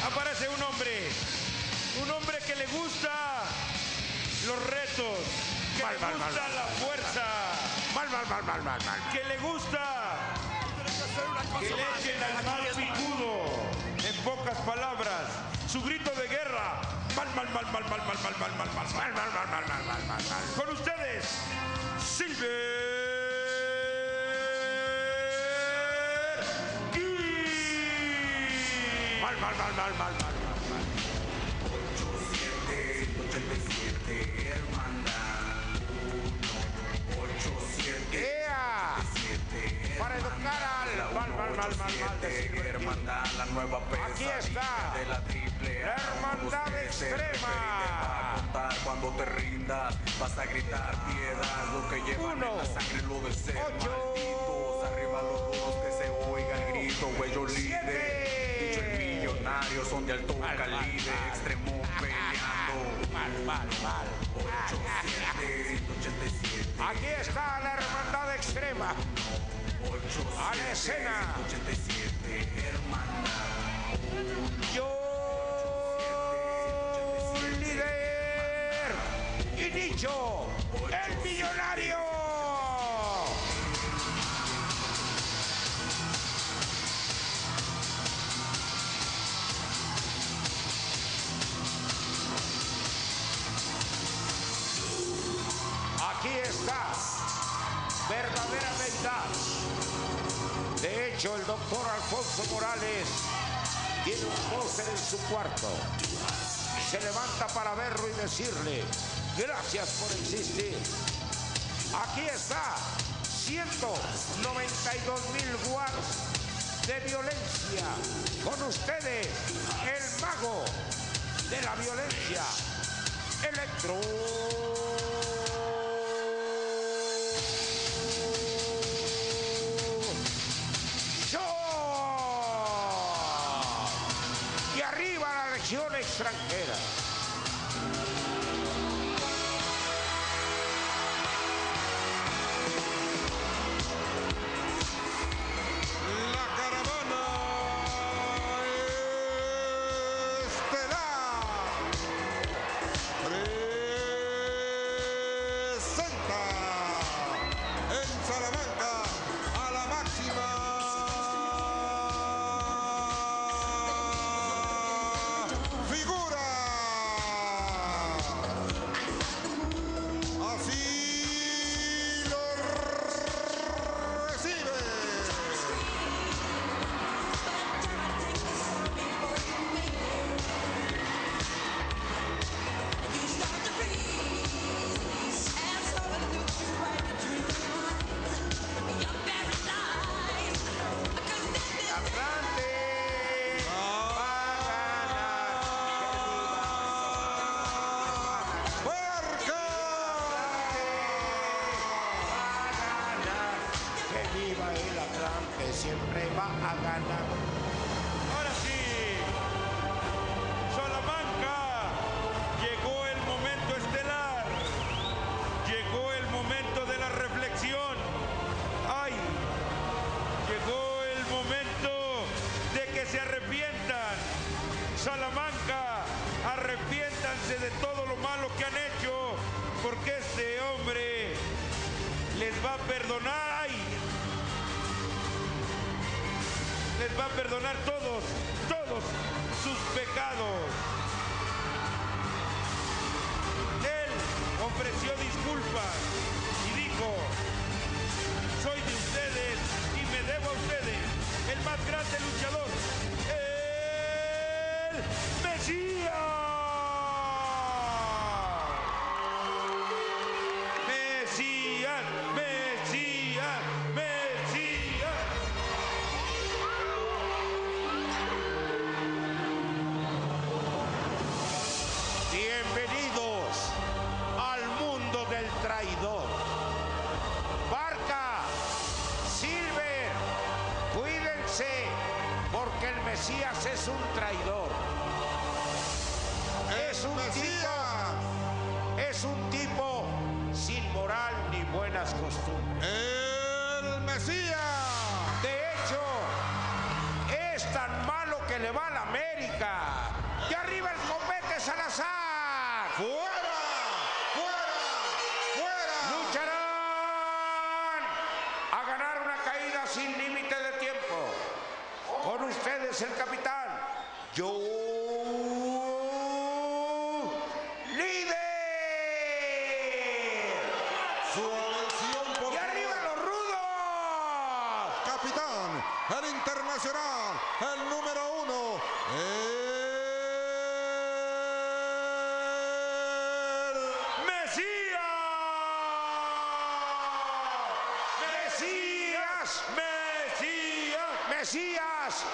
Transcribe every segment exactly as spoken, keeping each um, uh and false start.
aparece un hombre, un hombre que le gusta los retos, que mal, le mal, gusta mal, la mal, fuerza, Mal, mal, mal, mal, mal, mal. que le gusta que le echen al mal picudo. En pocas palabras, su grito de guerra. Mal, mal, mal, mal, mal, mal, mal, mal, mal, mal, Mal, mal, mal, mal, mal, mal, mal, mal. Con ustedes, Silver King. Mal, mal, mal, mal, mal, mal, mal. ocho siete ochenta y siete hermandad uno ocho siete ¡Ea! Para educar al mal, mal, mal, mal, mal de Silver King. hermandad, la nueva Aquí está de la triple A. la hermandad Usted se extrema. refiere, te va a contar cuando te rindas, vas a gritar piedad, lo que llevan Uno, en la sangre lo de ser ocho, malditos, arriba los rudos que se oiga el grito, ellos siete. líderes, dicho el millonario, son de alto Mal, mal, calibre, mal. extremo peleando. Mal, mal, mal. ocho siete ochenta y siete Aquí está la hermandad extrema. A la escena. ochenta y siete hermandad. Yo, líder. Y Nicho, el millonario. Aquí está, verdadera verdad. De hecho, el doctor Alfonso Morales tiene un póster en su cuarto. Se levanta para verlo y decirle, gracias por existir. Aquí está, ciento noventa y dos mil watts de violencia. Con ustedes, el mago de la violencia, Electro. Y arriba la legión extranjera. La caravana estelar presenta en Salamanca a la máxima figura. Así lo recibe. Atlante va a ganar. ¡Puerca! Que viva el Atlante, siempre va a ganar. Ahora sí, Salamanca, llegó el momento estelar, llegó el momento de la reflexión. ¡Ay! Llegó el momento de que se arrepientan. Salamanca, arrepiéntanse de todo lo malo que han hecho, porque este hombre les va a perdonar. ¡Ay! Les va a perdonar todos, todos sus pecados. Él ofreció disculpas y dijo, soy de ustedes y me debo a ustedes, el más grande luchador, el Mesías. Mesías, Mesías, Mesías. Bienvenidos al mundo del traidor. Barca, Silver, cuídense, porque el Mesías es un traidor. Es un tipo, es un tipo sin moral ni buenas costumbres. El Mesías. De hecho, es tan malo que le va a la América. Y arriba el Combate Salazar. ¡Fuera! ¡Fuera! ¡Fuera! Lucharán a ganar una caída sin límite de tiempo. Con ustedes el capitán Joe Líder. Su atención, por Y arriba favor. los rudos. Capitán, el internacional, el número uno, el ¡Mesías! Mesías. ¡Mesías! Mesías.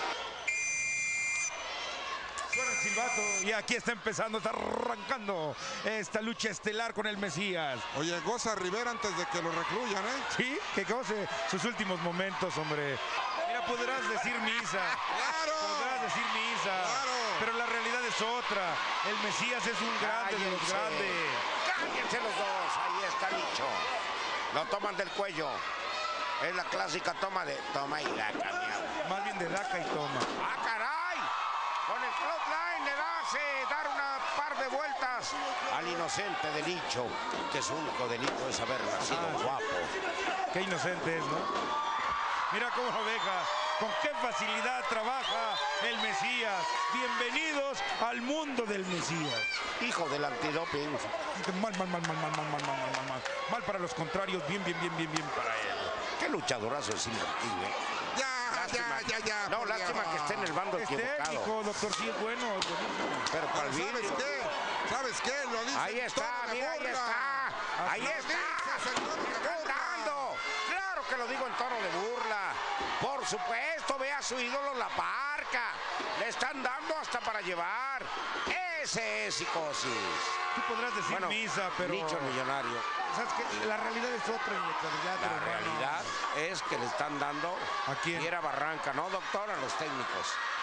Suena el silbato y aquí está empezando, está arrancando esta lucha estelar con el Mesías. Oye, goza Rivera antes de que lo recluyan, ¿eh? Sí, que goce sus últimos momentos, hombre. Mira, podrás decir misa. ¡Claro! Podrás decir misa. Claro. Pero la realidad es otra. El Mesías es un grande de los Cállense. grandes. Cállense los dos. Ahí está dicho. Lo toman del cuello. Es la clásica toma de toma y daca, miau. Más bien de daca y toma. ¡Ah, caray! Con el clothesline le hace dar una par de vueltas al inocente de Licho, que su único delito es haber nacido Ah, sí. guapo. Qué inocente es, ¿no? Mira cómo lo deja. Con qué facilidad trabaja el Mesías. Bienvenidos al mundo del Mesías. Hijo del antidoping. Mal, mal, mal, mal, mal, mal, mal, mal, mal, mal. Mal para los contrarios, bien, bien, bien, bien, bien para él. Qué luchadorazo es Silver King, ¿eh? Ya, Lástima. ya, ya, ya. No, por lástima Dios. que esté en el bando Es equivocado. técnico, doctor, sí es bueno. es buenísimo. Pero para el Pero ¿sabes vidrio. qué? ¿Sabes qué? Lo dice Ahí en está, tono de mira, ahí burla. está. Ahí Lo está. dices en tono de Está burla. dando. Claro que lo digo en tono de burla. Por supuesto, ve a su ídolo La Parca. Le están dando hasta para llevar. Ese es psicosis. Tú podrás decir Bueno, misa, pero... Licho el millonario. ¿Sabes qué? La realidad es otra en la actualidad, La hermano. realidad es que le están dando ¿A quién? Fiera Barranca, no doctor, a los técnicos.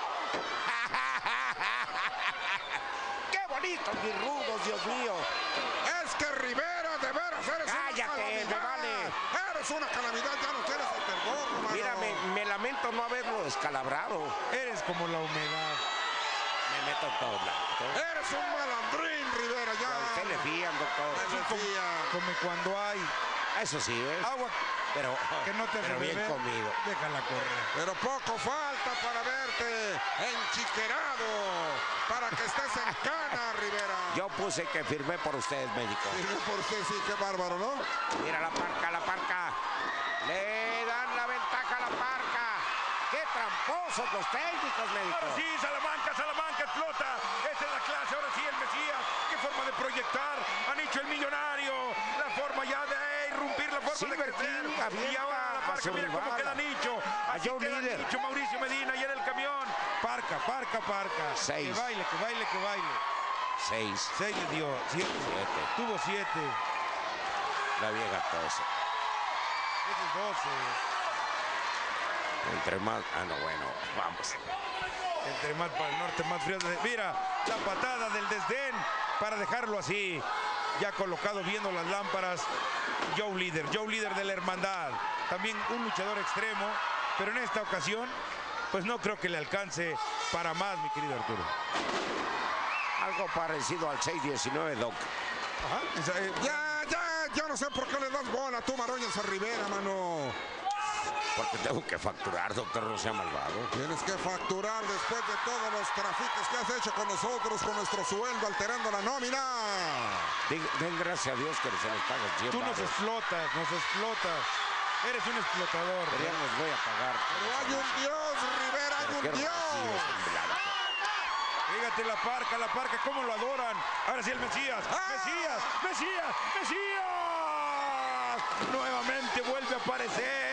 ¡Qué bonitos mis rudos, Dios mío! Es que Rivera, de veras, eres Cállate, una calamidad. me vale. Eres una calamidad, ya no quieres el terror, mano. Mira, me, me lamento no haberlo descalabrado. Eres como la humedad. Me meto en todos lados. Eres un malandrín, Rivera, ya. A usted le fían, doctor. Me fía. Come cuando hay Eso sí, ¿ves? agua Pero, que no te hace pero bien beber, comido. déjala correr. Pero poco falta para verte enchiquerado, para que estés en cana, Rivera. Yo puse que firmé por ustedes, médico. Sí, por usted sí, qué bárbaro, ¿no? Mira la Parca, la Parca. Le dan la ventaja a la Parca. ¡Qué tramposos los técnicos, médico! Ahora sí, Salamanca, Salamanca explota. Esta es la clase, ahora sí el Mesías. Qué forma de proyectar. Han hecho el millonario. La forma ya de irrumpir, la forma Silver de crecer. King avienta Y ahora la a Parca, su mira cómo rival. queda Nicho. Así Joe queda Líder. Nicho, Mauricio Medina y en el camión. Parca, Parca, Parca. Seis. Que baile, que baile, que baile. Seis, Seis le dio, siete. siete. Tuvo siete. La vieja doce. Ese es doce. Entre más... Ah, no, bueno, vamos. Entre más para el norte, más frío. Mira, la patada del desdén para dejarlo así. Ya colocado viendo las lámparas. Joe Líder, Joe Líder de la hermandad. También un luchador extremo. Pero en esta ocasión, pues no creo que le alcance para más, mi querido Arturo. Algo parecido al seis diecinueve, Doc. Ajá. Esa, eh, Ya, ya, ya no sé por qué le das bola, tú Maroñas a Rivera, mano. Porque tengo que facturar, doctor, no sea malvado. Tienes que facturar después de todos los trafiques que has hecho con nosotros, con nuestro sueldo, alterando la nómina. Den, den gracias a Dios que se les paga cien Tú nos varos. explotas, nos explotas. Eres un explotador. Pero ya nos voy a pagar. Pero hay un Dios, Rivera, hay Pero un quiero Dios. recibos en blanco. Fíjate la Parca, la Parca, cómo lo adoran. Ahora sí el Mesías, ¡Ah! Mesías, Mesías, Mesías. Nuevamente vuelve a aparecer.